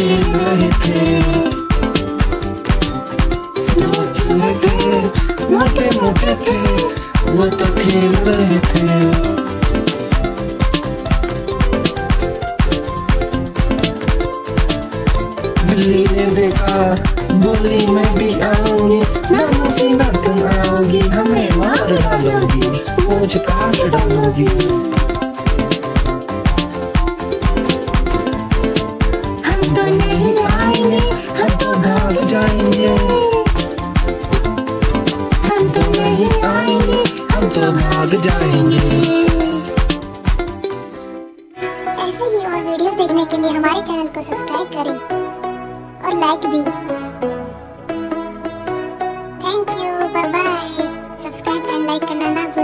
खेल रहे थे। दो चूहे थे, मोटे मोटे थे, वो तो खेल रहे थे। बिल्ली ने देखा, बोली मैं भी आऊंगी, ना मुझे ना तुम आओगी, हमें मार डालोगी, पूंछ काट डालोगी। हम तो नहीं आएंगे, हम तो भाग जाएंगे। हम तो नहीं आएंगे, हम तो भाग जाएंगे। ऐसे ही और वीडियोस देखने के लिए हमारे चैनल को सब्सक्राइब करें और लाइक भी। Thank you, bye bye. Subscribe and like करना ना